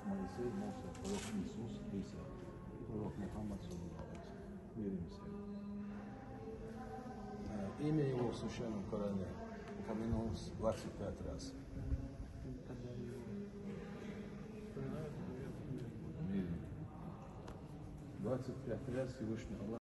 Моисей, Моса, пророк Иисус, Иса и пророк Мухаммад, мир им всем. Имя его в Священном Коране упомянулось 25 раз. 25 раз Всевышний Аллах